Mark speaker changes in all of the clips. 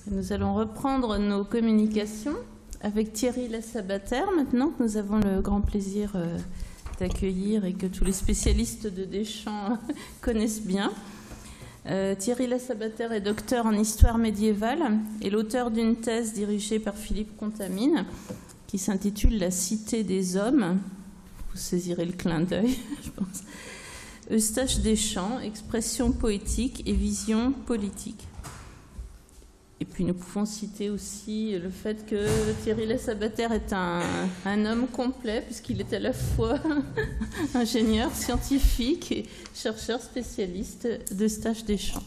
Speaker 1: Nous allons reprendre nos communications avec Thierry Lassabater, maintenant que nous avons le grand plaisir d'accueillir et que tous les spécialistes de Deschamps connaissent bien. Thierry Lassabater est docteur en histoire médiévale et l'auteur d'une thèse dirigée par Philippe Contamine qui s'intitule « La cité des hommes ». Vous saisirez le clin d'œil, je pense. Eustache Deschamps, expression poétique et vision politique. Et puis nous pouvons citer aussi le fait que Thierry Lassabater est un homme complet, puisqu'il est à la fois ingénieur, scientifique et chercheur spécialiste d'Eustache Deschamps.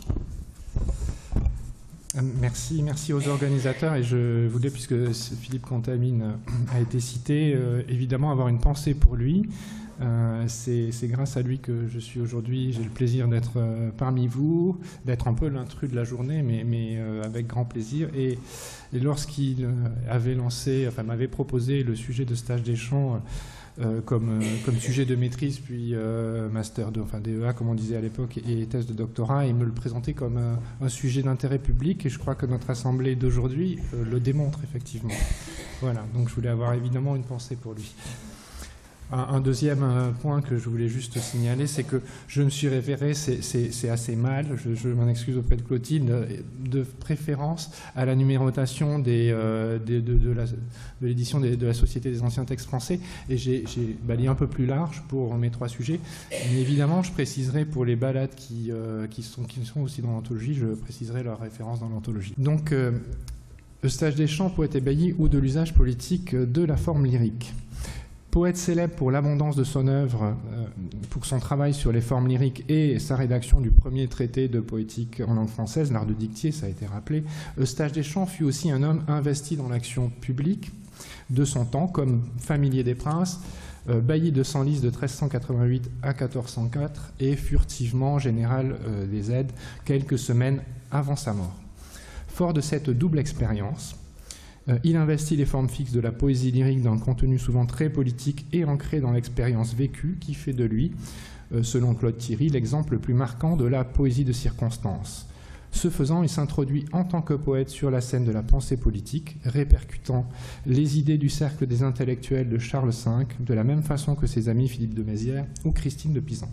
Speaker 2: Merci aux organisateurs. Et je voulais, puisque Philippe Contamine a été cité, évidemment avoir une pensée pour lui. C'est grâce à lui que je suis aujourd'hui, j'ai le plaisir d'être parmi vous, d'être un peu l'intrus de la journée, mais avec grand plaisir. Et lorsqu'il avait lancé, enfin m'avait proposé le sujet d'Eustache Deschamps comme sujet de maîtrise, puis master 2, enfin DEA comme on disait à l'époque, et thèse de doctorat, il me le présentait comme un sujet d'intérêt public, et je crois que notre assemblée d'aujourd'hui le démontre effectivement. Voilà, donc je voulais avoir évidemment une pensée pour lui. Un deuxième point que je voulais juste signaler, c'est que je me suis référé, c'est assez mal, je m'en excuse auprès de Clotilde, de préférence à la numérotation de l'édition de la Société des anciens textes français, et j'ai balayé un peu plus large pour mes trois sujets. Mais évidemment, je préciserai pour les ballades qui sont aussi dans l'anthologie, je préciserai leur référence dans l'anthologie. Donc, Eustache Deschamps, poète ébahi ou de l'usage politique de la forme lyrique. Poète célèbre pour l'abondance de son œuvre, pour son travail sur les formes lyriques et sa rédaction du premier traité de poétique en langue française, l'art de dictée, ça a été rappelé, Eustache Deschamps fut aussi un homme investi dans l'action publique de son temps, comme familier des princes, bailli de Senlis de 1388 à 1404 et furtivement général des aides quelques semaines avant sa mort. Fort de cette double expérience, il investit les formes fixes de la poésie lyrique d'un contenu souvent très politique et ancré dans l'expérience vécue qui fait de lui, selon Claude Thierry, l'exemple le plus marquant de la poésie de circonstance. Ce faisant, il s'introduit en tant que poète sur la scène de la pensée politique, répercutant les idées du cercle des intellectuels de Charles V, de la même façon que ses amis Philippe de Mézières ou Christine de Pisan.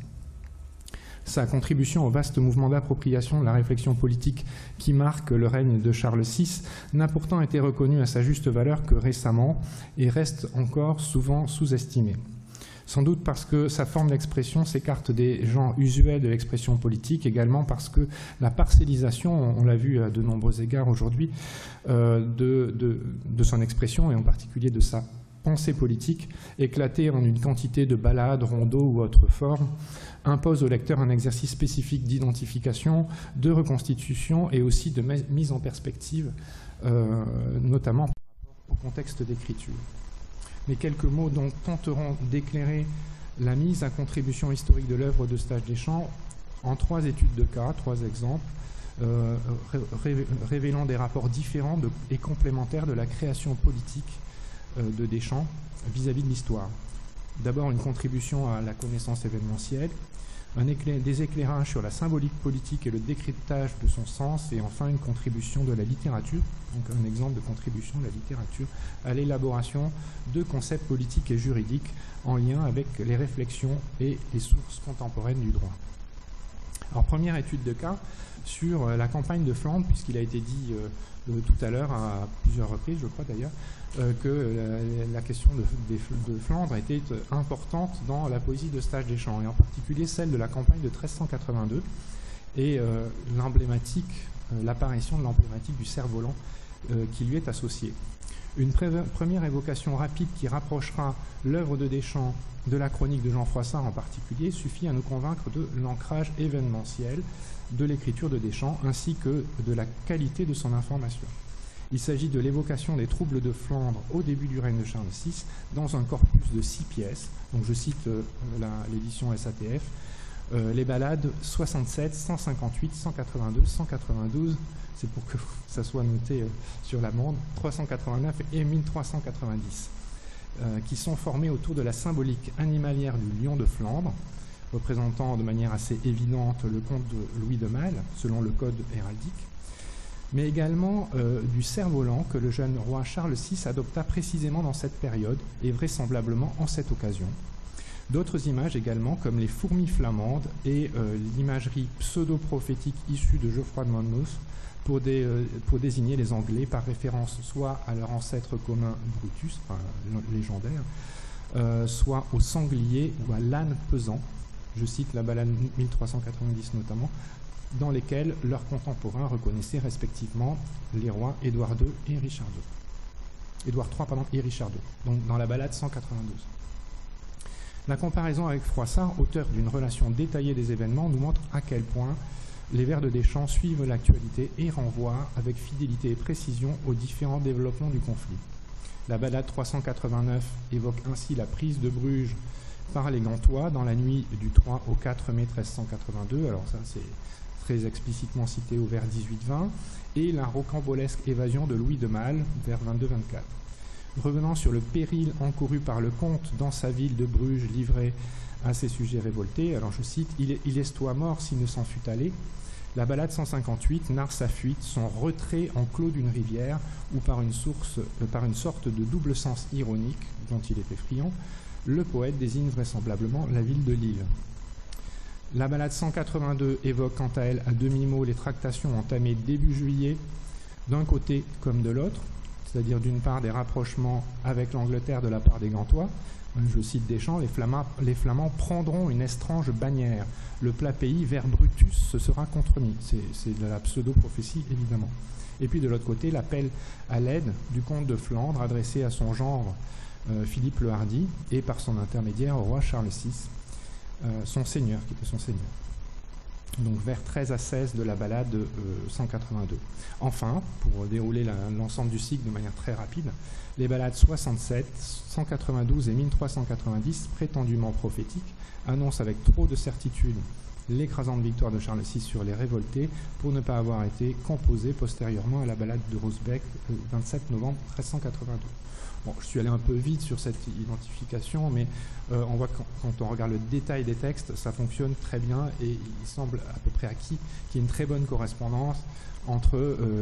Speaker 2: Sa contribution au vaste mouvement d'appropriation de la réflexion politique qui marque le règne de Charles VI n'a pourtant été reconnue à sa juste valeur que récemment et reste encore souvent sous-estimée. Sans doute parce que sa forme d'expression s'écarte des genres usuels de l'expression politique, également parce que la parcellisation, on l'a vu à de nombreux égards aujourd'hui, de son expression et en particulier de sa pensée politique, éclatée en une quantité de ballades, rondeaux ou autres formes, impose au lecteur un exercice spécifique d'identification, de reconstitution et aussi de mise en perspective, notamment par rapport au contexte d'écriture. Mais quelques mots donc tenteront d'éclairer la mise à contribution historique de l'œuvre d'Eustache Deschamps en trois études de cas, trois exemples, révélant des rapports différents et complémentaires de la création politique de Deschamps vis-à-vis de l'histoire. D'abord, une contribution à la connaissance événementielle, des éclairages sur la symbolique politique et le décryptage de son sens, et enfin une contribution de la littérature, donc un exemple de contribution de la littérature à l'élaboration de concepts politiques et juridiques en lien avec les réflexions et les sources contemporaines du droit. Alors, première étude de cas sur la campagne de Flandre, puisqu'il a été dit tout à l'heure à plusieurs reprises, je crois d'ailleurs, que la question de Flandre était importante dans la poésie d'Eustache Deschamps, et en particulier celle de la campagne de 1382 et l'apparition de l'emblématique du cerf-volant qui lui est associée. Une première évocation rapide qui rapprochera l'œuvre de Deschamps de la chronique de Jean Froissart en particulier suffit à nous convaincre de l'ancrage événementiel de l'écriture de Deschamps ainsi que de la qualité de son information. Il s'agit de l'évocation des troubles de Flandre au début du règne de Charles VI dans un corpus de 6 pièces. Donc je cite l'édition SATF, les ballades 67, 158, 182, 192, c'est pour que ça soit noté sur la bande, 389 et 1390, qui sont formés autour de la symbolique animalière du lion de Flandre, représentant de manière assez évidente le comte de Louis de Malle, selon le code héraldique, mais également du cerf-volant que le jeune roi Charles VI adopta précisément dans cette période et vraisemblablement en cette occasion. D'autres images également, comme les fourmis flamandes et l'imagerie pseudo-prophétique issue de Geoffroy de Monmouth pour désigner les Anglais par référence soit à leur ancêtre commun Brutus, enfin, légendaire, soit au sanglier ou à l'âne pesant, je cite la ballade 1390 notamment, dans lesquels leurs contemporains reconnaissaient respectivement les rois Édouard II et Richard II. Édouard III, pardon, et Richard II, donc dans la ballade 192. La comparaison avec Froissart, auteur d'une relation détaillée des événements, nous montre à quel point les vers de Deschamps suivent l'actualité et renvoient avec fidélité et précision aux différents développements du conflit. La ballade 389 évoque ainsi la prise de Bruges par les Gantois dans la nuit du 3 au 4 mai 1382, alors ça c'est très explicitement cité au vers 18-20, et la rocambolesque évasion de Louis de Malle, vers 22-24. Revenant sur le péril encouru par le comte dans sa ville de Bruges livré à ses sujets révoltés, alors je cite « Il est-toi mort s'il ne s'en fût allé », la ballade 158 narre sa fuite, son retrait en clos d'une rivière où par une sorte de double sens ironique dont il était friand, le poète désigne vraisemblablement la ville de Lille. La ballade 182 évoque quant à elle à demi-mot les tractations entamées début juillet d'un côté comme de l'autre, c'est-à-dire d'une part des rapprochements avec l'Angleterre de la part des Gantois. Je cite Deschamps, les Flamands prendront une estrange bannière. Le plat pays vers Brutus se sera contremis. C'est de la pseudo-prophétie, évidemment. Et puis de l'autre côté, l'appel à l'aide du comte de Flandre adressé à son gendre Philippe le Hardi et par son intermédiaire au roi Charles VI, son seigneur, qui était son seigneur. Donc vers 13 à 16 de la ballade 182. Enfin, pour dérouler l'ensemble du cycle de manière très rapide, les ballades 67, 192 et 1390, prétendument prophétiques, annoncent avec trop de certitude l'écrasante victoire de Charles VI sur les révoltés pour ne pas avoir été composées postérieurement à la ballade de Rosbeck, 27 novembre 1382. Bon, je suis allé un peu vite sur cette identification, mais on voit que quand on regarde le détail des textes, ça fonctionne très bien et il semble à peu près acquis qu'il y ait une très bonne correspondance entre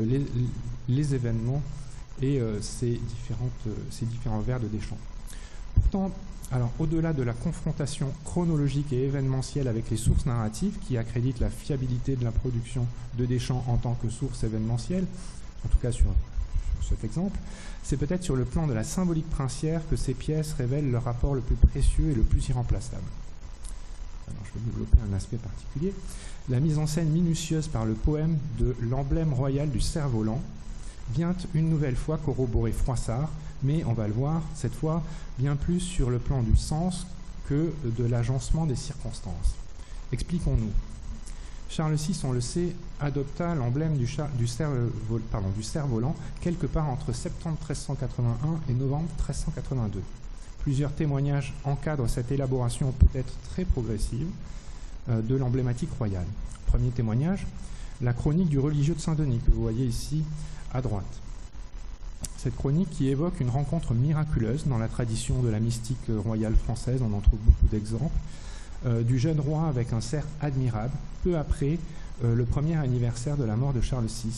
Speaker 2: les événements et ces différents vers de Deschamps. Pourtant, alors au-delà de la confrontation chronologique et événementielle avec les sources narratives qui accréditent la fiabilité de la production de Deschamps en tant que source événementielle, en tout cas sur cet exemple, c'est peut-être sur le plan de la symbolique princière que ces pièces révèlent leur rapport le plus précieux et le plus irremplaçable. Alors, je vais développer un aspect particulier. La mise en scène minutieuse par le poème de l'emblème royal du cerf-volant vient une nouvelle fois corroborer Froissart, mais on va le voir, cette fois, bien plus sur le plan du sens que de l'agencement des circonstances. Expliquons-nous. Charles VI, on le sait, adopta l'emblème du cerf-volant quelque part entre septembre 1381 et novembre 1382. Plusieurs témoignages encadrent cette élaboration peut-être très progressive de l'emblématique royale. Premier témoignage, la chronique du religieux de Saint-Denis, que vous voyez ici à droite. Cette chronique qui évoque une rencontre miraculeuse dans la tradition de la mystique royale française, on en trouve beaucoup d'exemples, du jeune roi avec un cerf admirable, peu après le premier anniversaire de la mort de Charles VI,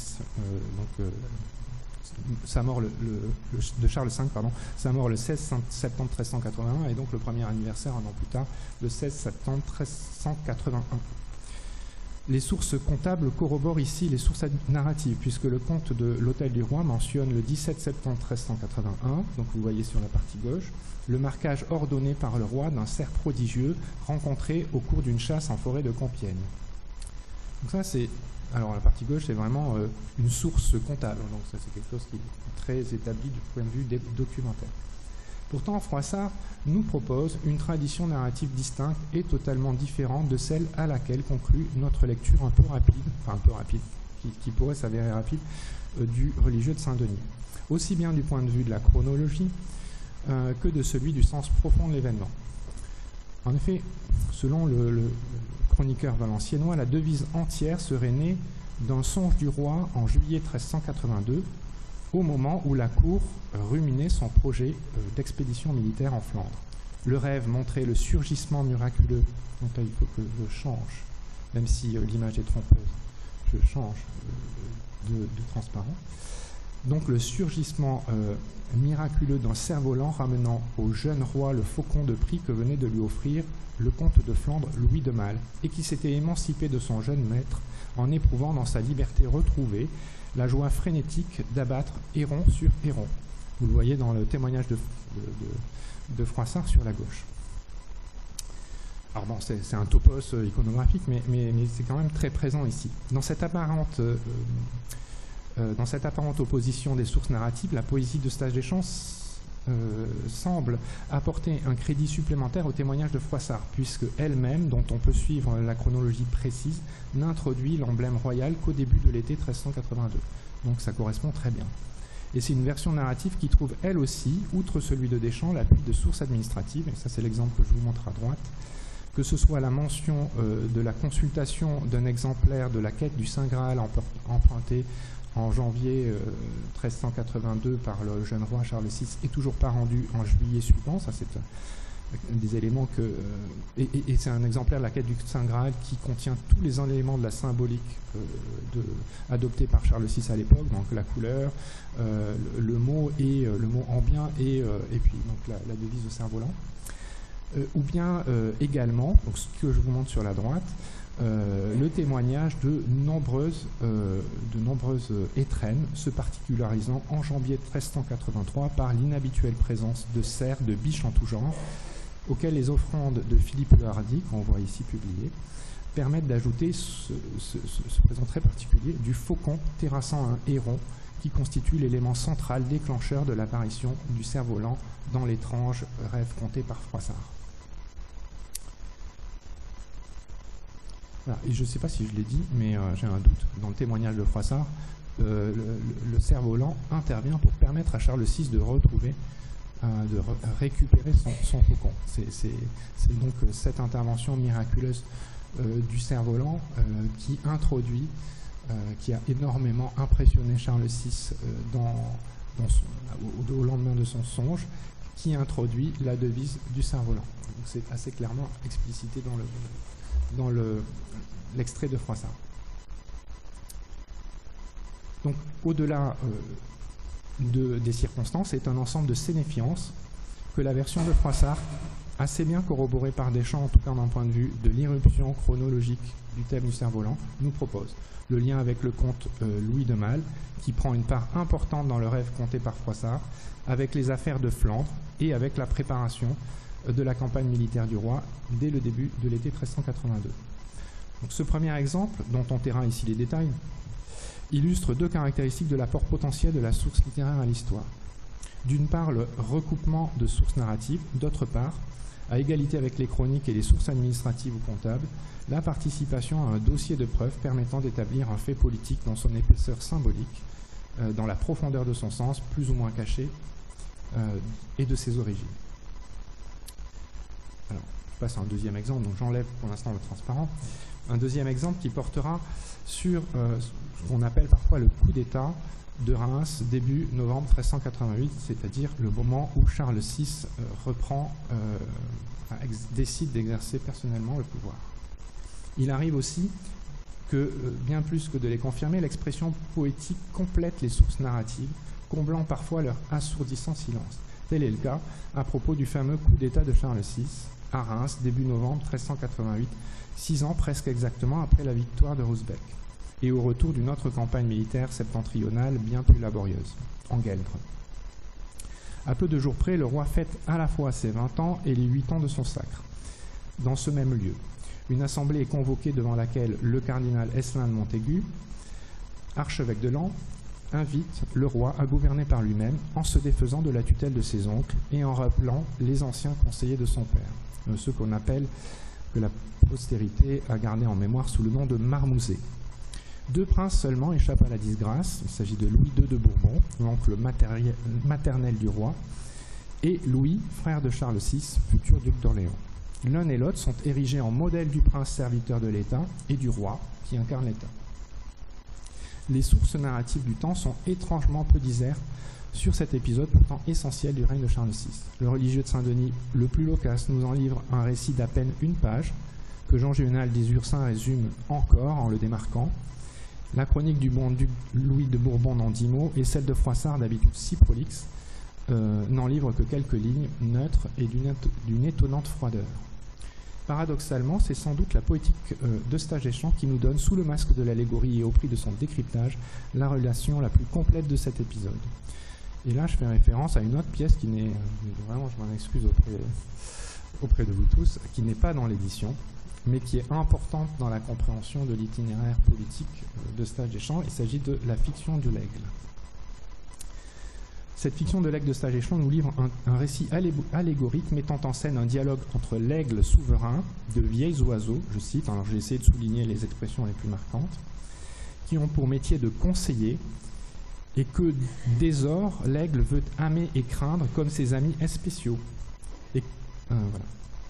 Speaker 2: sa mort de Charles V, pardon, sa mort le 16 septembre 1381 et donc le premier anniversaire un an plus tard, le 16 septembre 1381. Les sources comptables corroborent ici les sources narratives, puisque le comte de l'Hôtel du Roi mentionne le 17 septembre 1381, donc vous voyez sur la partie gauche, le marquage ordonné par le roi d'un cerf prodigieux rencontré au cours d'une chasse en forêt de Compiègne. Donc ça c'est, alors la partie gauche c'est vraiment une source comptable, donc ça c'est quelque chose qui est très établi du point de vue documentaire. Pourtant, Froissart nous propose une tradition narrative distincte et totalement différente de celle à laquelle conclut notre lecture un peu rapide, qui pourrait s'avérer rapide, du religieux de Saint-Denis. Aussi bien du point de vue de la chronologie que de celui du sens profond de l'événement. En effet, selon le chroniqueur valenciennois, la devise entière serait née d'un songe du roi en juillet 1382, au moment où la cour ruminait son projet d'expédition militaire en Flandre. Le rêve montrait le surgissement miraculeux. Donc là, il faut que je change, même si l'image est trompeuse. je change de transparent. Donc le surgissement miraculeux d'un cerf-volant ramenant au jeune roi le faucon de prix que venait de lui offrir le comte de Flandre Louis de Male, et qui s'était émancipé de son jeune maître en éprouvant dans sa liberté retrouvée la joie frénétique d'abattre héron sur héron. Vous le voyez dans le témoignage de Froissart sur la gauche. Alors bon, c'est un topos iconographique, mais c'est quand même très présent ici. Dans cette apparente opposition des sources narratives, la poésie d'Eustache Deschamps semble apporter un crédit supplémentaire au témoignage de Froissart, puisque elle-même, dont on peut suivre la chronologie précise, n'introduit l'emblème royal qu'au début de l'été 1382. Donc ça correspond très bien. Et c'est une version narrative qui trouve elle aussi, outre celui de Deschamps, l'appui de sources administratives, et ça c'est l'exemple que je vous montre à droite, que ce soit la mention de la consultation d'un exemplaire de la quête du Saint Graal emprunté en janvier 1382 par le jeune roi Charles VI, et toujours pas rendu en juillet suivant. Ça, c'est des éléments que... Et c'est un exemplaire de la quête du Saint Graal qui contient tous les éléments de la symbolique adoptée par Charles VI à l'époque, donc la couleur, le mot ambien et puis donc la devise de cerf-volant. Ou bien également, donc ce que je vous montre sur la droite, le témoignage de nombreuses étrennes se particularisant en janvier 1383 par l'inhabituelle présence de cerfs, de biches en tout genre, auxquelles les offrandes de Philippe le Hardi, qu'on voit ici publiées, permettent d'ajouter ce présent très particulier du faucon terrassant un héron, qui constitue l'élément central déclencheur de l'apparition du cerf-volant dans l'étrange rêve conté par Froissart. Voilà. Et je ne sais pas si je l'ai dit, mais j'ai un doute. Dans le témoignage de Froissart, le cerf-volant intervient pour permettre à Charles VI de retrouver, de récupérer son faucon. C'est donc cette intervention miraculeuse du cerf-volant qui introduit, qui a énormément impressionné Charles VI au lendemain de son songe, qui introduit la devise du cerf-volant. C'est assez clairement explicité dans l'extrait de Froissart. Donc, au-delà des circonstances, c'est un ensemble de sénéfiances que la version de Froissart, assez bien corroborée par Deschamps, en tout cas d'un point de vue de l'irruption chronologique du thème du cerf-volant, nous propose. Le lien avec le comte Louis de Male, qui prend une part importante dans le rêve conté par Froissart, avec les affaires de Flandre et avec la préparation de la campagne militaire du roi dès le début de l'été 1382. Donc, ce premier exemple, dont on taira ici les détails, illustre deux caractéristiques de l'apport potentiel de la source littéraire à l'histoire. D'une part, le recoupement de sources narratives, d'autre part, à égalité avec les chroniques et les sources administratives ou comptables, la participation à un dossier de preuves permettant d'établir un fait politique dans son épaisseur symbolique, dans la profondeur de son sens, plus ou moins caché, et de ses origines. Alors, je passe à un deuxième exemple, donc j'enlève pour l'instant le transparent. Un deuxième exemple qui portera sur ce qu'on appelle parfois le coup d'État de Reims, début novembre 1388, c'est-à-dire le moment où Charles VI décide d'exercer personnellement le pouvoir. Il arrive aussi que, bien plus que de les confirmer, l'expression poétique complète les sources narratives, comblant parfois leur assourdissant silence. Tel est le cas à propos du fameux coup d'État de Charles VI à Reims, début novembre 1388, 6 ans presque exactement après la victoire de Rysbeck, et au retour d'une autre campagne militaire septentrionale bien plus laborieuse, en Gueldre. À peu de jours près, le roi fête à la fois ses 20 ans et les 8 ans de son sacre. Dans ce même lieu, une assemblée est convoquée devant laquelle le cardinal Esselin de Montaigu, archevêque de Laon, invite le roi à gouverner par lui-même en se défaisant de la tutelle de ses oncles et en rappelant les anciens conseillers de son père, ceux qu'on appelle, que la postérité a gardé en mémoire sous le nom de marmousets. 2 princes seulement échappent à la disgrâce. Il s'agit de Louis II de Bourbon, l'oncle maternel du roi, et Louis, frère de Charles VI, futur duc d'Orléans. L'un et l'autre sont érigés en modèle du prince serviteur de l'État et du roi qui incarne l'État. Les sources narratives du temps sont étrangement peu disertes sur cet épisode pourtant essentiel du règne de Charles VI. Le religieux de Saint-Denis, le plus loquace, nous en livre un récit d'à peine une page, que Jean Juvénal des Ursins résume encore en le démarquant, La chronique du bon duc Louis de Bourbon n'en 10 mots, et celle de Froissart, d'habitude si prolixe, n'en livre que quelques lignes, neutres et d'une étonnante froideur. Paradoxalement, c'est sans doute la poétique d'Eustache Deschamps qui nous donne, sous le masque de l'allégorie et au prix de son décryptage, la relation la plus complète de cet épisode. Et là, je fais référence à une autre pièce qui n'est, vraiment, je m'en excuse auprès de vous tous, qui n'est pas dans l'édition, mais qui est importante dans la compréhension de l'itinéraire politique d'Eustache Deschamps. Il s'agit de la fiction de l'aigle. Cette fiction de l'aigle d'Eustache Deschamps nous livre un récit allégorique mettant en scène un dialogue entre l'aigle souverain, de vieilles oiseaux, je cite, alors j'ai essayé de souligner les expressions les plus marquantes, qui ont pour métier de conseiller, et que désor l'aigle veut aimer et craindre comme ses amis spéciaux. Voilà.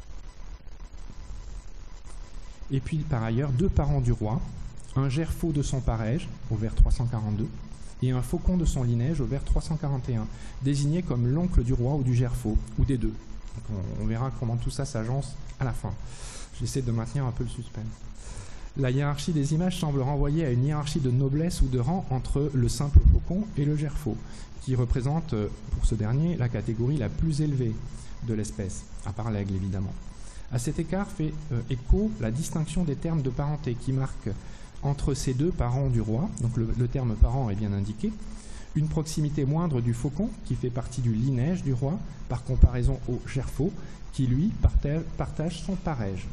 Speaker 2: Et puis par ailleurs, 2 parents du roi, un gerfaut de son parège, au vers 342, et un faucon de son lineige, au vers 341, désignés comme l'oncle du roi ou du gerfaut, ou des deux. Donc on verra comment tout ça s'agence à la fin. J'essaie de maintenir un peu le suspense. La hiérarchie des images semble renvoyer à une hiérarchie de noblesse ou de rang entre le simple faucon et le gerfaut, qui représente, pour ce dernier, la catégorie la plus élevée de l'espèce, à part l'aigle évidemment. À cet écart fait écho la distinction des termes de parenté qui marque entre ces 2 parents du roi, donc le terme parent est bien indiqué, une proximité moindre du faucon qui fait partie du lineige du roi par comparaison au gerfaut qui lui partage son parège.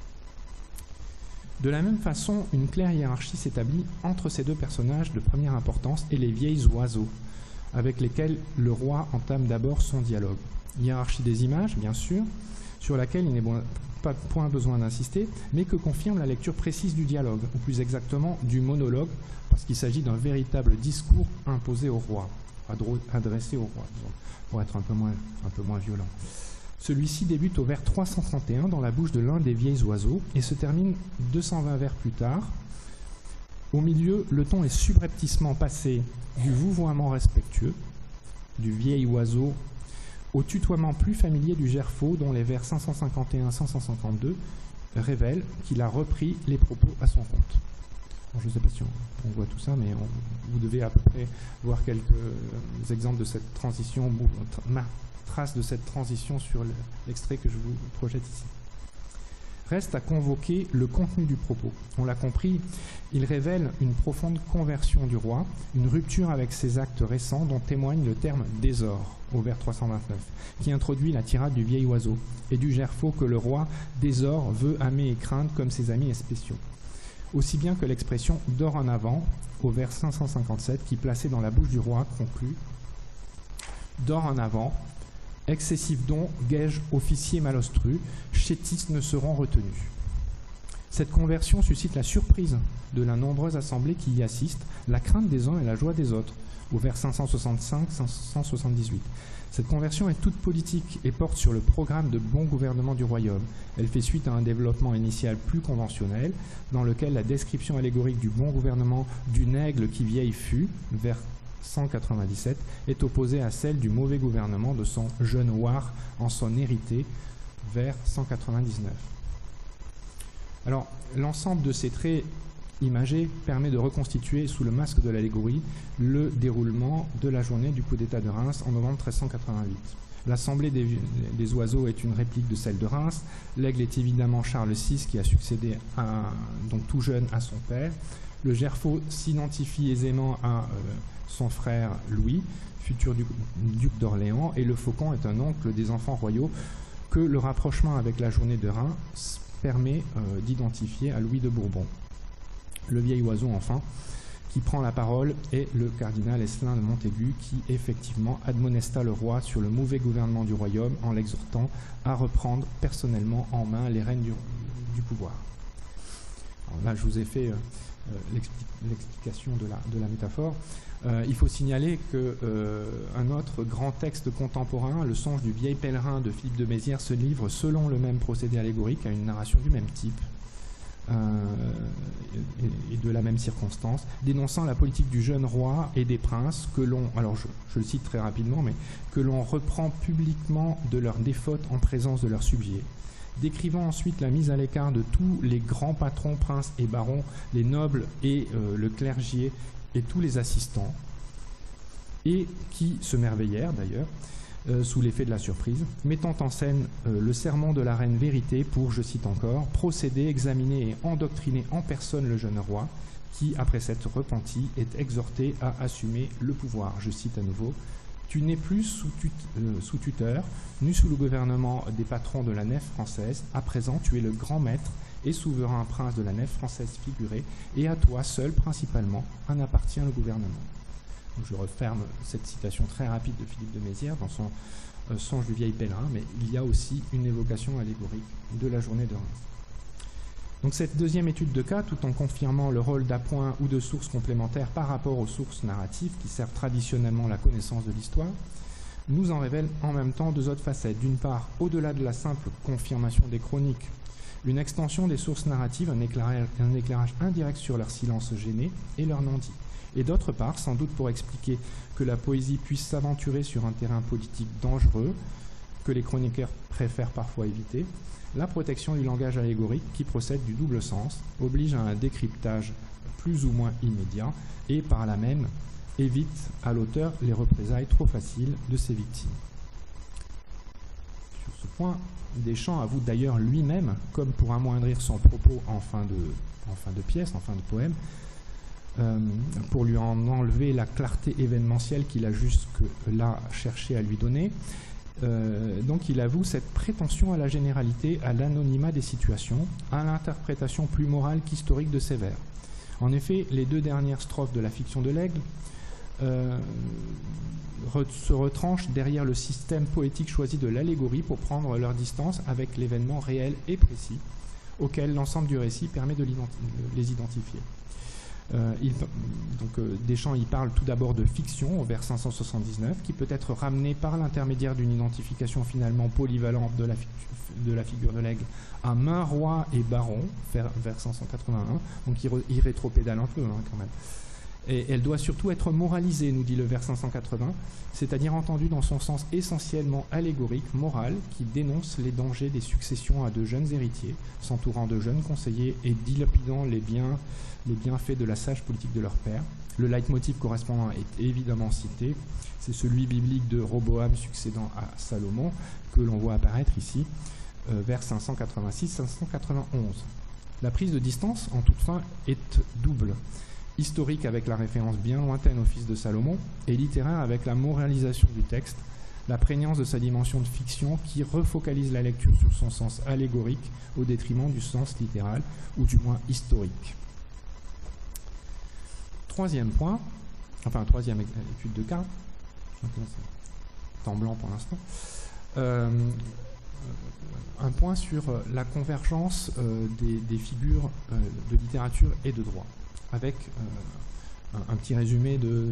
Speaker 2: De la même façon, une claire hiérarchie s'établit entre ces 2 personnages de première importance et les vieilles oiseaux, avec lesquels le roi entame d'abord son dialogue. Hiérarchie des images, bien sûr, sur laquelle il n'est pas point besoin d'insister, mais que confirme la lecture précise du dialogue, ou plus exactement du monologue, parce qu'il s'agit d'un véritable discours imposé au roi, adressé au roi, disons, pour être un peu moins violent. Celui-ci débute au vers 331 dans la bouche de l'un des vieilles oiseaux et se termine 220 vers plus tard. Au milieu, le ton est subrepticement passé du vouvoiement respectueux du vieil oiseau au tutoiement plus familier du gerfaut dont les vers 551-552 révèlent qu'il a repris les propos à son compte. Alors, je ne sais pas si on voit tout ça, mais vous devez à peu près voir quelques exemples de cette transition, trace de cette transition sur l'extrait que je vous projette ici. Reste à convoquer le contenu du propos. On l'a compris, il révèle une profonde conversion du roi, une rupture avec ses actes récents dont témoigne le terme « désor » au vers 329, qui introduit la tirade du vieil oiseau et du gerfaut que le roi, désor, veut aimer et craindre comme ses amis spéciaux. Aussi bien que l'expression « dorénavant » au vers 557 qui, placée dans la bouche du roi, conclut « dorénavant, excessif don, gage officier malostru, chétistes ne seront retenus. » Cette conversion suscite la surprise de la nombreuse assemblée qui y assiste, la crainte des uns et la joie des autres, au vers 565-578. Cette conversion est toute politique et porte sur le programme de bon gouvernement du royaume. Elle fait suite à un développement initial plus conventionnel, dans lequel la description allégorique du bon gouvernement d'une aigle qui vieille fut, vers 197, est opposée à celle du mauvais gouvernement de son jeune War en son hérité, vers 199. Alors, l'ensemble de ces traits imagés permet de reconstituer sous le masque de l'allégorie le déroulement de la journée du coup d'État de Reims en novembre 1388. L'assemblée des oiseaux est une réplique de celle de Reims. L'aigle est évidemment Charles VI qui a succédé donc tout jeune à son père. Le gerfaut s'identifie aisément à son frère Louis, futur duc d'Orléans, et le faucon est un oncle des enfants royaux que le rapprochement avec la journée de Reims permet d'identifier à Louis de Bourbon. Le vieil oiseau, enfin, qui prend la parole est le cardinal Esselin de Montaigu qui, effectivement, admonesta le roi sur le mauvais gouvernement du royaume en l'exhortant à reprendre personnellement en main les rênes du pouvoir. Alors là, je vous ai fait l'explication de la métaphore. Il faut signaler qu'un autre grand texte contemporain, Le Songe du vieil pèlerin de Philippe de Mézières, se livre selon le même procédé allégorique à une narration du même type et de la même circonstance, dénonçant la politique du jeune roi et des princes que l'on, alors je le cite très rapidement, mais que l'on reprend publiquement de leur défaute en présence de leurs subjets, décrivant ensuite la mise à l'écart de tous les grands patrons, princes et barons, les nobles et le clergé et tous les assistants, et qui se merveillèrent d'ailleurs, sous l'effet de la surprise, mettant en scène le serment de la reine Vérité pour, je cite encore, procéder, examiner et endoctriner en personne le jeune roi, qui, après s'être repenti, est exhorté à assumer le pouvoir. Je cite à nouveau, « Tu n'es plus sous tuteur, ni sous le gouvernement des patrons de la nef française. À présent, tu es le grand maître et souverain prince de la nef française figurée, et à toi seul, principalement, en appartient le gouvernement. » Donc je referme cette citation très rapide de Philippe de Mézières dans son Songe du vieil pèlerin, mais il y a aussi une évocation allégorique de la journée de Reims. Donc cette deuxième étude de cas, tout en confirmant le rôle d'appoint ou de sources complémentaires par rapport aux sources narratives qui servent traditionnellement la connaissance de l'histoire, nous en révèle en même temps deux autres facettes. D'une part, au-delà de la simple confirmation des chroniques, une extension des sources narratives, un éclairage indirect sur leur silence gêné et leur non-dit. Et d'autre part, sans doute pour expliquer que la poésie puisse s'aventurer sur un terrain politique dangereux, que les chroniqueurs préfèrent parfois éviter, la protection du langage allégorique qui procède du double sens, oblige à un décryptage plus ou moins immédiat et par là même évite à l'auteur les représailles trop faciles de ses victimes. Sur ce point, Deschamps avoue d'ailleurs lui-même, comme pour amoindrir son propos en fin de pièce, en fin de poème, pour lui en enlever la clarté événementielle qu'il a jusque-là cherché à lui donner. Donc il avoue cette prétention à la généralité, à l'anonymat des situations, à l'interprétation plus morale qu'historique de ses vers. En effet, les deux dernières strophes de la fiction de l'Aigle se retranchent derrière le système poétique choisi de l'allégorie pour prendre leur distance avec l'événement réel et précis auquel l'ensemble du récit permet de les identifier. Deschamps y parle tout d'abord de fiction au vers 579 qui peut être ramenée par l'intermédiaire d'une identification finalement polyvalente de la figure de l'aigle à main roi et baron vers 581, donc il rétropédale un peu quand même. Et elle doit surtout être moralisée, nous dit le vers 580, c'est-à-dire entendue dans son sens essentiellement allégorique, moral, qui dénonce les dangers des successions à de jeunes héritiers, s'entourant de jeunes conseillers et dilapidant les bienfaits de la sage politique de leur père. Le leitmotiv correspondant est évidemment cité, c'est celui biblique de Roboam succédant à Salomon, que l'on voit apparaître ici, vers 586-591. La prise de distance, en toute fin, est double. Historique avec la référence bien lointaine au fils de Salomon, et littéraire avec la moralisation du texte, la prégnance de sa dimension de fiction qui refocalise la lecture sur son sens allégorique au détriment du sens littéral, ou du moins historique. Troisième point, enfin troisième étude de cas, temps blanc pour l'instant, un point sur la convergence des figures de littérature et de droit, avec un petit résumé de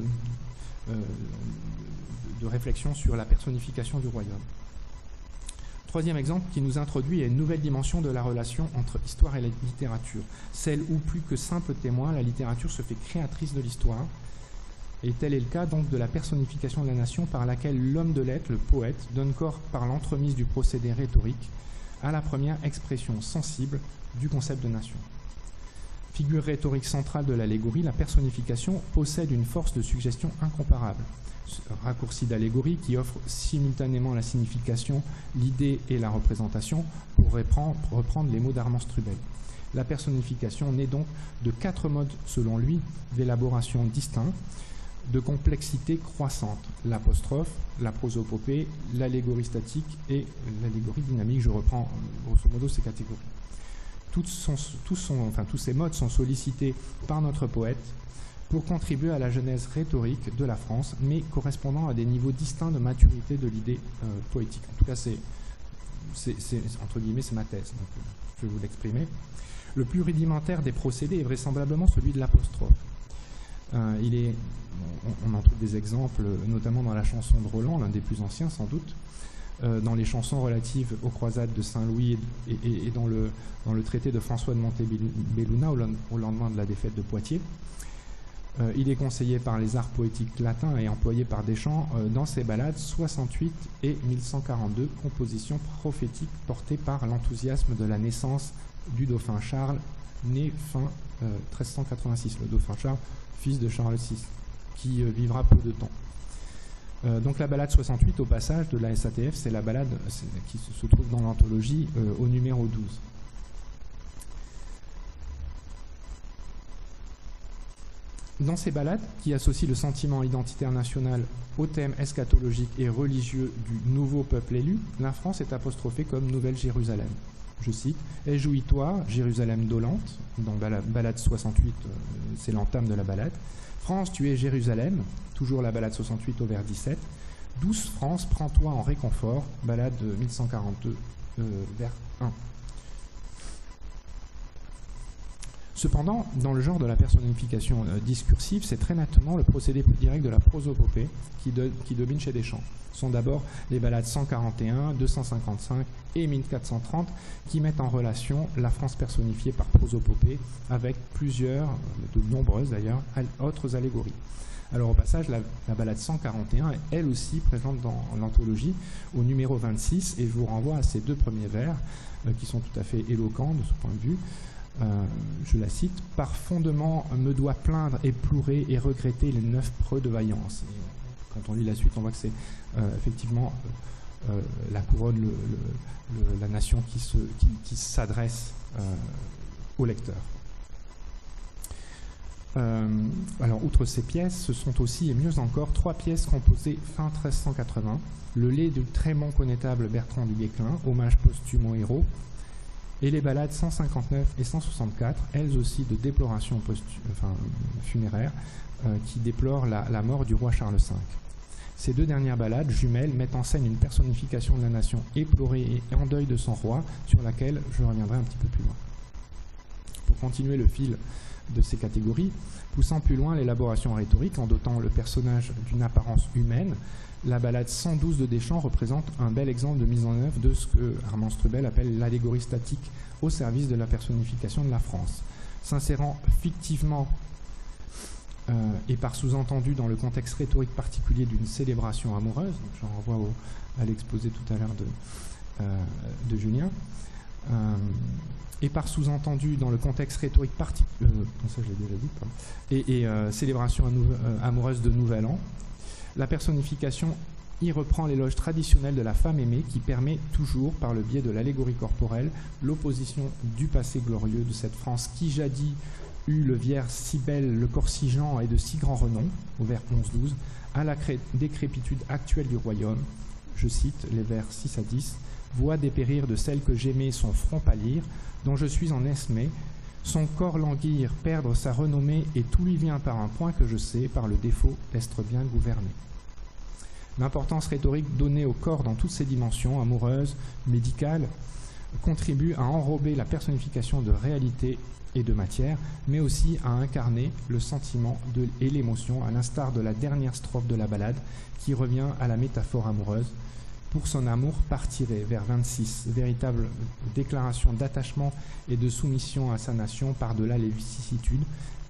Speaker 2: réflexion sur la personnification du royaume. Troisième exemple qui nous introduit à une nouvelle dimension de la relation entre histoire et la littérature, celle où, plus que simple témoin, la littérature se fait créatrice de l'histoire, et tel est le cas donc de la personnification de la nation par laquelle l'homme de lettres, le poète, donne corps par l'entremise du procédé rhétorique à la première expression sensible du concept de nation. Figure rhétorique centrale de l'allégorie, la personnification possède une force de suggestion incomparable. Raccourci d'allégorie qui offre simultanément la signification, l'idée et la représentation, pour reprendre les mots d'Armand Strubel. La personnification naît donc de 4 modes, selon lui, d'élaboration distincts, de complexité croissante: l'apostrophe, la prosopopée, l'allégorie statique et l'allégorie dynamique. Je reprends grosso modo ces catégories. Tous ces modes sont sollicités par notre poète pour contribuer à la genèse rhétorique de la France, mais correspondant à des niveaux distincts de maturité de l'idée poétique. En tout cas, c'est entre guillemets, c'est ma thèse, donc je vais vous l'exprimer. Le plus rudimentaire des procédés est vraisemblablement celui de l'apostrophe. On en trouve des exemples, notamment dans la chanson de Roland, l'un des plus anciens sans doute, dans les chansons relatives aux croisades de Saint-Louis et dans le traité de François de Montebelluna au lendemain de la défaite de Poitiers. Il est conseillé par les arts poétiques latins et employé par Deschamps dans ses ballades 68 et 1142, compositions prophétiques portées par l'enthousiasme de la naissance du dauphin Charles, né fin 1386. Le dauphin Charles, fils de Charles VI, qui vivra peu de temps. Donc la ballade 68, au passage de la SATF, c'est la ballade qui se trouve dans l'anthologie au numéro 12. Dans ces ballades, qui associent le sentiment identitaire national au thème eschatologique et religieux du nouveau peuple élu, la France est apostrophée comme Nouvelle Jérusalem. Je cite, « Éjouis-toi, Jérusalem dolente », dans la ballade 68, c'est l'entame de la ballade. « France, tu es Jérusalem », toujours la ballade 68 au vers 17. « Douce France, prends-toi en réconfort », ballade 1142, vers 1. Cependant, dans le genre de la personnification discursive, c'est très nettement le procédé plus direct de la prosopopée qui domine chez Deschamps. Ce sont d'abord les ballades 141, 255 et 1430 qui mettent en relation la France personnifiée par prosopopée avec plusieurs, de nombreuses d'ailleurs, autres allégories. Alors au passage, la ballade 141 est elle aussi présente dans l'anthologie au numéro 26 et je vous renvoie à ces deux premiers vers qui sont tout à fait éloquents de ce point de vue. Je la cite, « Par fondement me doit plaindre et plourer et regretter les 9 preux de vaillance ». Quand on lit la suite, on voit que c'est effectivement la couronne, la nation qui s'adresse au lecteur. Alors, outre ces pièces, ce sont aussi, et mieux encore, 3 pièces composées fin 1380, le lait du très bon connétable Bertrand du Guesclin, hommage posthume au héros, et les ballades 159 et 164, elles aussi de déploration funéraire, qui déplorent la mort du roi Charles V. Ces deux dernières ballades, jumelles, mettent en scène une personnification de la nation éplorée et en deuil de son roi, sur laquelle je reviendrai un petit peu plus loin. Pour continuer le fil de ces catégories, poussant plus loin l'élaboration rhétorique en dotant le personnage d'une apparence humaine, la ballade 112 de Deschamps représente un bel exemple de mise en œuvre de ce que Armand Strubel appelle l'allégorie statique au service de la personnification de la France. S'insérant fictivement et par sous-entendu dans le contexte rhétorique particulier d'une célébration amoureuse, donc j'en renvoie à l'exposé tout à l'heure de Julien, et par sous-entendu dans le contexte rhétorique particulier, ça je l'ai déjà dit, et célébration amoureuse de Nouvel An, la personnification y reprend l'éloge traditionnel de la femme aimée qui permet toujours, par le biais de l'allégorie corporelle, l'opposition du passé glorieux de cette France qui jadis eut le vierge si belle, le corps si genre et de si grand renom, au vers 11-12, à la décrépitude actuelle du royaume, je cite les vers 6 à 10, « Vois dépérir de celle que j'aimais son front pâlir, dont je suis en esmé, son corps languir, perdre sa renommée, et tout lui vient par un point que je sais, par le défaut d'être bien gouverné. » L'importance rhétorique donnée au corps dans toutes ses dimensions, amoureuses, médicales, contribue à enrober la personnification de réalité et de matière, mais aussi à incarner le sentiment et l'émotion, à l'instar de la dernière strophe de la ballade, qui revient à la métaphore amoureuse. Pour son amour partirait vers 26, véritable déclaration d'attachement et de soumission à sa nation par-delà les vicissitudes,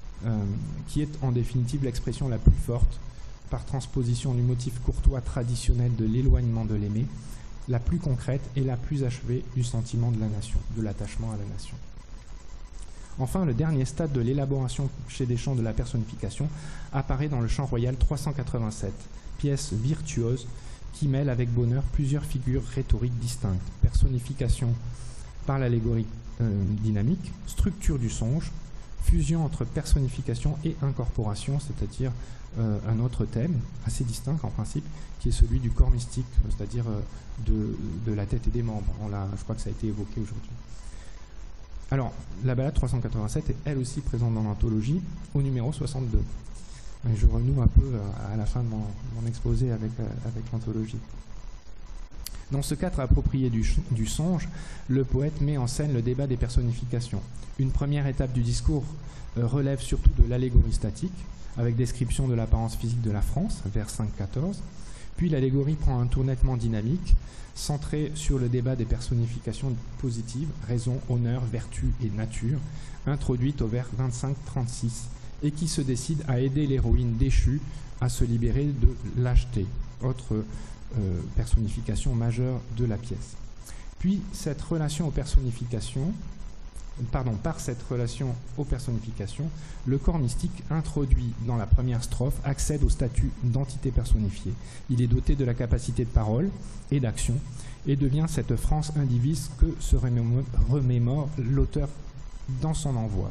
Speaker 2: qui est en définitive l'expression la plus forte, par transposition du motif courtois traditionnel de l'éloignement de l'aimé, la plus concrète et la plus achevée du sentiment de la nation, de l'attachement à la nation. Enfin, le dernier stade de l'élaboration chez Deschamps de la personnification apparaît dans le chant royal 387, pièce virtuose qui mêle avec bonheur plusieurs figures rhétoriques distinctes, personnification par l'allégorie dynamique, structure du songe, fusion entre personnification et incorporation, c'est-à-dire un autre thème assez distinct en principe, qui est celui du corps mystique, c'est-à-dire de la tête et des membres. Je crois que ça a été évoqué aujourd'hui. Alors, la ballade 387 est elle aussi présente dans l'anthologie au numéro 62. Et je renoue un peu à la fin de mon exposé avec l'anthologie. Dans ce cadre approprié du songe, le poète met en scène le débat des personnifications. Une première étape du discours relève surtout de l'allégorie statique, avec description de l'apparence physique de la France, vers 5-14. Puis l'allégorie prend un tour nettement dynamique, centré sur le débat des personnifications positives, raison, honneur, vertu et nature, introduite au vers 25-36, et qui se décide à aider l'héroïne déchue à se libérer de lâcheté, autre personnification majeure de la pièce. Puis cette relation aux personnifications, par cette relation aux personnifications, le corps mystique introduit dans la première strophe accède au statut d'entité personnifiée. Il est doté de la capacité de parole et d'action et devient cette France indivise que se remémore l'auteur dans son envoi.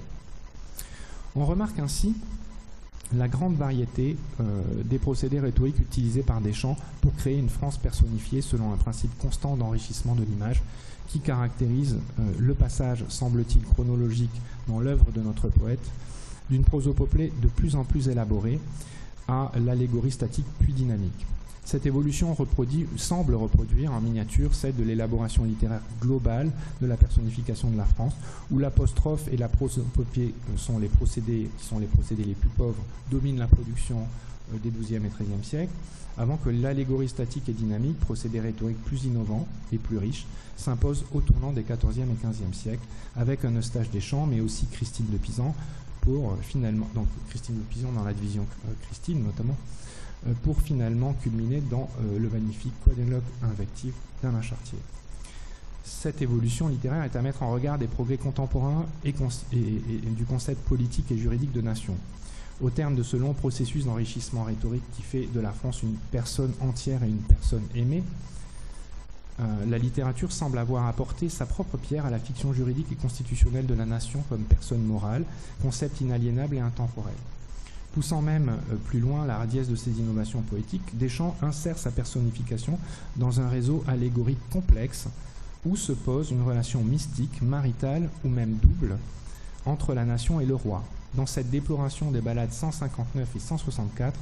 Speaker 2: On remarque ainsi la grande variété des procédés rhétoriques utilisés par Deschamps pour créer une France personnifiée selon un principe constant d'enrichissement de l'image qui caractérise le passage, semble-t-il, chronologique dans l'œuvre de notre poète, d'une prosopopée de plus en plus élaborée à l'allégorie statique puis dynamique. Cette évolution semble reproduire en miniature celle de l'élaboration littéraire globale de la personnification de la France, où l'apostrophe et la prosopopée sont les procédés les plus pauvres, dominent la production des XIIe et XIIIe siècles, avant que l'allégorie statique et dynamique, procédé rhétorique plus innovant et plus riche, s'impose au tournant des XIVe et XVe siècles, avec un Eustache Deschamps, mais aussi Christine de Pisan, pour finalement, donc Christine de Pisan dans la division Christine notamment, pour finalement culminer dans le magnifique quadriloque invectif d'Alain Chartier. Cette évolution littéraire est à mettre en regard des progrès contemporains et du concept politique et juridique de nation. Au terme de ce long processus d'enrichissement rhétorique qui fait de la France une personne entière et une personne aimée, la littérature semble avoir apporté sa propre pierre à la fiction juridique et constitutionnelle de la nation comme personne morale, concept inaliénable et intemporel. Poussant même plus loin la hardiesse de ses innovations poétiques, Deschamps insère sa personnification dans un réseau allégorique complexe où se pose une relation mystique, maritale ou même double entre la nation et le roi, dans cette déploration des ballades 159 et 164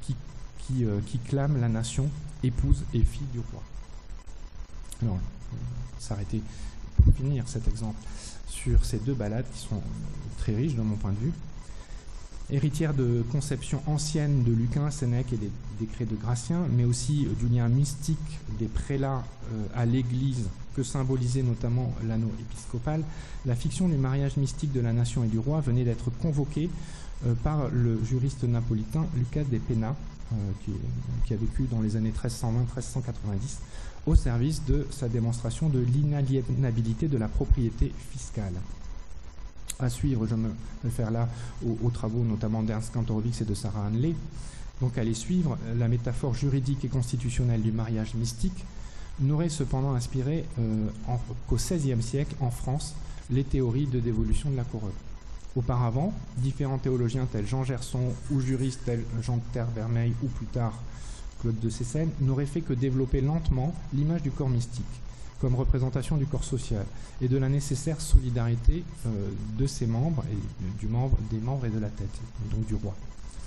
Speaker 2: qui clament la nation épouse et fille du roi. Alors, s'arrêter pour finir cet exemple sur ces deux ballades qui sont très riches de mon point de vue. Héritière de conceptions anciennes de Lucain, Sénèque et des décrets de Gratien, mais aussi du lien mystique des prélats à l'Église que symbolisait notamment l'anneau épiscopal, la fiction du mariage mystique de la nation et du roi venait d'être convoquée par le juriste napolitain Lucas de Pena, qui a vécu dans les années 1320-1390, au service de sa démonstration de l'inaliénabilité de la propriété fiscale. À suivre, je me réfère là aux travaux notamment d'Ernst Kantorowicz et de Sarah Hanley. Donc à les suivre, la métaphore juridique et constitutionnelle du mariage mystique n'aurait cependant inspiré qu'au XVIe siècle, en France, les théories de dévolution de la couronne. Auparavant, différents théologiens tels Jean Gerson ou juristes tels Jean de Terre-Vermeil ou plus tard Claude de Seyssène n'auraient fait que développer lentement l'image du corps mystique comme représentation du corps social et de la nécessaire solidarité de ses membres et des membres et de la tête, donc du roi.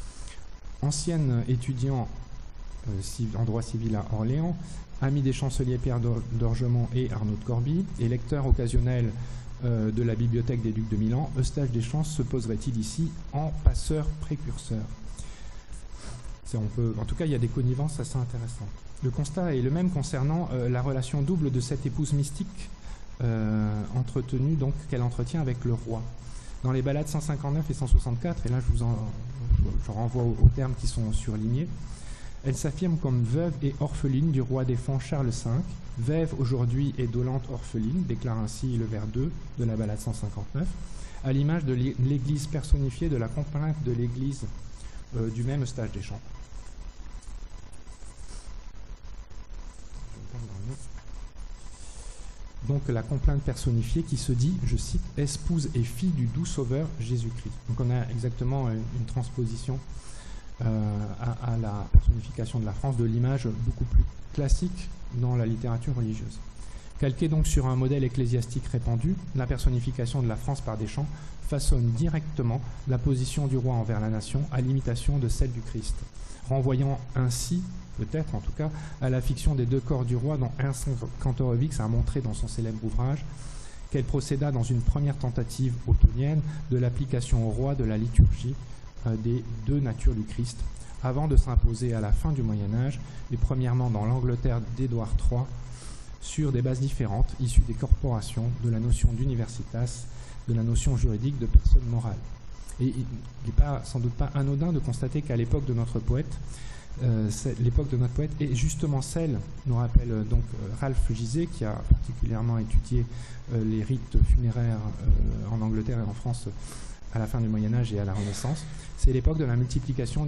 Speaker 2: Ancien étudiant en droit civil à Orléans, ami des chanceliers Pierre d'Orgemont et Arnaud de Corbie, et lecteur occasionnel de la bibliothèque des Ducs de Milan, Eustache Deschamps se poserait-il ici en passeur précurseur? En tout cas, il y a des connivences assez intéressantes. Le constat est le même concernant la relation double de cette épouse mystique entretenue, donc qu'elle entretient avec le roi. Dans les ballades 159 et 164, et là je renvoie aux termes qui sont surlignés, elle s'affirme comme veuve et orpheline du roi défunt Charles V, veuve aujourd'hui et dolente orpheline, déclare ainsi le vers 2 de la ballade 159, à l'image de l'Église personnifiée de la complainte de l'Église du même Eustache Deschamps. Donc la complainte personnifiée qui se dit, je cite, « Espouse et fille du doux sauveur Jésus-Christ ». Donc on a exactement une transposition à la personnification de la France de l'image beaucoup plus classique dans la littérature religieuse. Calquée donc sur un modèle ecclésiastique répandu, la personnification de la France par Deschamps façonne directement la position du roi envers la nation à l'imitation de celle du Christ, renvoyant ainsi, peut-être en tout cas, à la fiction des deux corps du roi dont Ernst Kantorowicz a montré dans son célèbre ouvrage qu'elle procéda dans une première tentative ottonienne de l'application au roi de la liturgie des deux natures du Christ, avant de s'imposer à la fin du Moyen-Âge, et premièrement dans l'Angleterre d'Édouard III, sur des bases différentes, issues des corporations, de la notion d'universitas, de la notion juridique de personne morale. Et il n'est sans doute pas anodin de constater qu'à l'époque de notre poète, est justement celle, nous rappelle donc Ralph Gizet, qui a particulièrement étudié les rites funéraires en Angleterre et en France à la fin du Moyen-Âge et à la Renaissance. C'est l'époque de la multiplication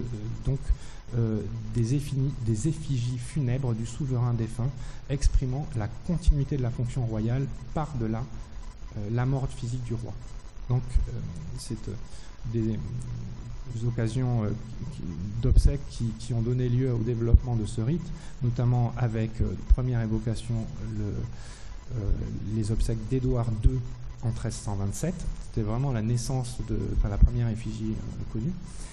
Speaker 2: des effigies funèbres du souverain défunt, exprimant la continuité de la fonction royale par-delà la mort physique du roi. Donc, c'est des occasions d'obsèques qui ont donné lieu au développement de ce rite, notamment avec première évocation les obsèques d'Édouard II en 1327. C'était vraiment la naissance la première effigie connue.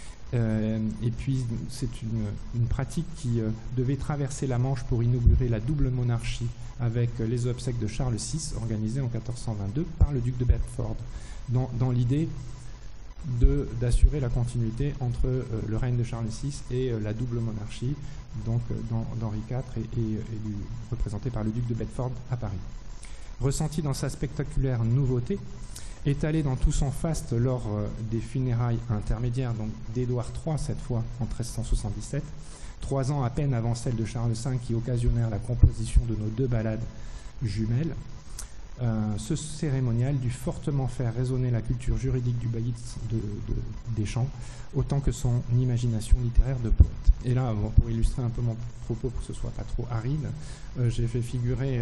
Speaker 2: Et puis c'est une pratique qui devait traverser la Manche pour inaugurer la double monarchie avec les obsèques de Charles VI organisées en 1422 par le duc de Bedford, dans l'idée d'assurer la continuité entre le règne de Charles VI et la double monarchie, donc d'Henri IV et représenté par le duc de Bedford à Paris. Ressenti dans sa spectaculaire nouveauté, étalé dans tout son faste lors des funérailles intermédiaires donc d'Édouard III, cette fois en 1377, 3 ans à peine avant celle de Charles V qui occasionnèrent la composition de nos 2 ballades jumelles, ce cérémonial dut fortement faire résonner la culture juridique du bailli Deschamps, autant que son imagination littéraire de poète. Et là, pour illustrer un peu mon propos, pour que ce soit pas trop aride, j'ai fait figurer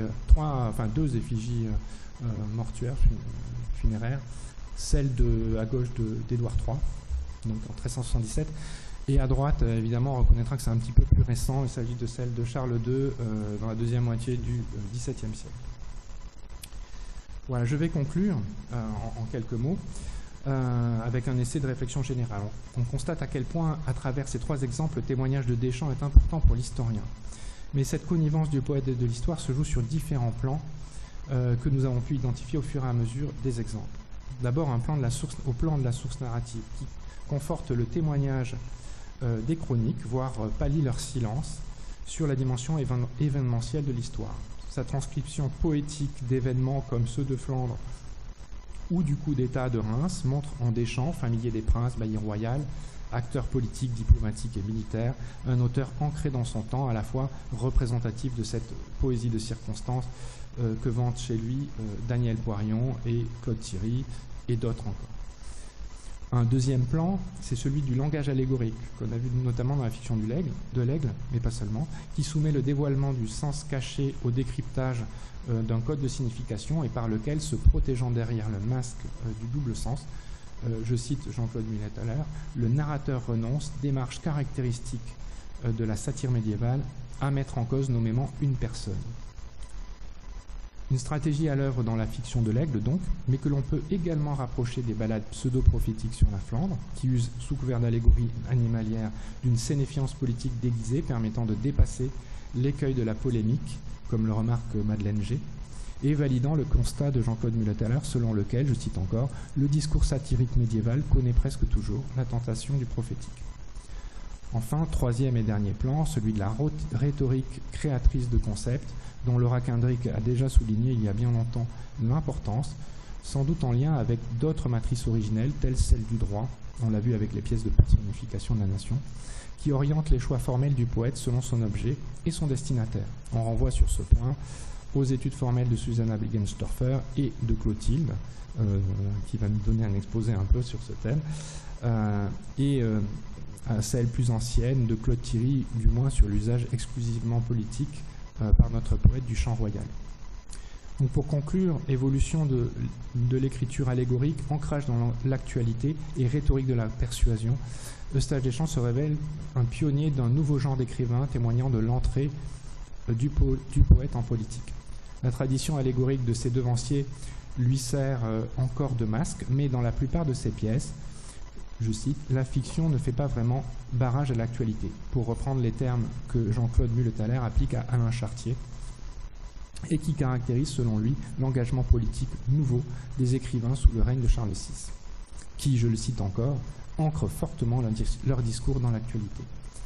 Speaker 2: 2 effigies mortuaires funéraires, celle à gauche d'Édouard III, donc en 1377, et à droite, évidemment, on reconnaîtra que c'est un petit peu plus récent, il s'agit de celle de Charles II dans la deuxième moitié du XVIIe siècle. Voilà, je vais conclure en quelques mots avec un essai de réflexion générale. On constate à quel point, à travers ces 3 exemples, le témoignage de Deschamps est important pour l'historien. Mais cette connivence du poète et de l'histoire se joue sur différents plans que nous avons pu identifier au fur et à mesure des exemples. D'abord, au plan de la source narrative, qui conforte le témoignage des chroniques, voire pallie leur silence, sur la dimension événementielle de l'histoire. Sa transcription poétique d'événements comme ceux de Flandre ou du coup d'État de Reims montre en Deschamps, familier des princes, bailli royal, acteur politique, diplomatique et militaire, un auteur ancré dans son temps, à la fois représentatif de cette poésie de circonstances que vantent chez lui Daniel Poirion et Claude Thierry et d'autres encore. Un deuxième plan, c'est celui du langage allégorique, qu'on a vu notamment dans la fiction de l'Aigle, mais pas seulement, qui soumet le dévoilement du sens caché au décryptage d'un code de signification et par lequel, se protégeant derrière le masque du double sens, je cite Jean-Claude Millet-Haller, le narrateur renonce, démarche caractéristique de la satire médiévale, à mettre en cause nommément une personne. Une stratégie à l'œuvre dans la fiction de l'Aigle, donc, mais que l'on peut également rapprocher des ballades pseudo-prophétiques sur la Flandre, qui usent, sous couvert d'allégorie animalière, d'une sénéfiance politique déguisée permettant de dépasser l'écueil de la polémique, comme le remarque Madeleine G, et validant le constat de Jean-Claude Millet-Haller, selon lequel, je cite encore, « le discours satirique médiéval connaît presque toujours la tentation du prophétique ». Enfin, troisième et dernier plan, celui de la rhétorique créatrice de concepts, dont Laura Kendrick a déjà souligné il y a bien longtemps l'importance, sans doute en lien avec d'autres matrices originelles, telles celles du droit, on l'a vu avec les pièces de personnification de la nation, qui orientent les choix formels du poète selon son objet et son destinataire. On renvoie sur ce point aux études formelles de Susanna Bigenstorfer et de Clotilde, qui va nous donner un exposé un peu sur ce thème, et à celle plus ancienne de Claude Thierry, du moins sur l'usage exclusivement politique par notre poète du chant royal. Donc pour conclure, évolution de l'écriture allégorique, ancrage dans l'actualité et rhétorique de la persuasion, Eustache Deschamps se révèle un pionnier d'un nouveau genre d'écrivain témoignant de l'entrée du poète en politique. La tradition allégorique de ses devanciers lui sert encore de masque, mais dans la plupart de ses pièces, je cite, « la fiction ne fait pas vraiment barrage à l'actualité », pour reprendre les termes que Jean-Claude Millet-Haller applique à Alain Chartier, et qui caractérise, selon lui, l'engagement politique nouveau des écrivains sous le règne de Charles VI, qui, je le cite encore, ancrent fortement leur discours dans l'actualité.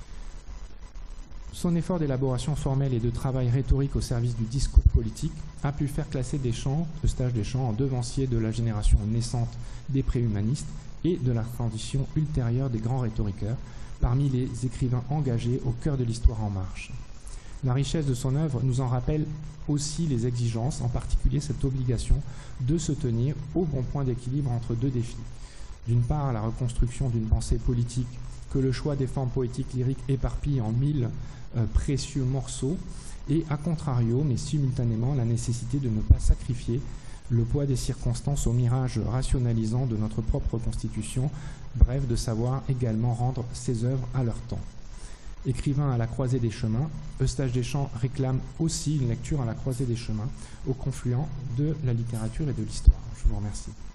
Speaker 2: Son effort d'élaboration formelle et de travail rhétorique au service du discours politique a pu faire classer Eustache Deschamps en devancier de la génération naissante des préhumanistes et de la condition ultérieure des grands rhétoriqueurs, parmi les écrivains engagés au cœur de l'histoire en marche. La richesse de son œuvre nous en rappelle aussi les exigences, en particulier cette obligation de se tenir au bon point d'équilibre entre deux défis. D'une part, la reconstruction d'une pensée politique que le choix des formes poétiques lyriques éparpille en 1000 précieux morceaux, et à contrario, mais simultanément, la nécessité de ne pas sacrifier le poids des circonstances au mirage rationalisant de notre propre constitution, bref, de savoir également rendre ses œuvres à leur temps. Écrivain à la croisée des chemins, Eustache Deschamps réclame aussi une lecture à la croisée des chemins, au confluent de la littérature et de l'histoire. Je vous remercie.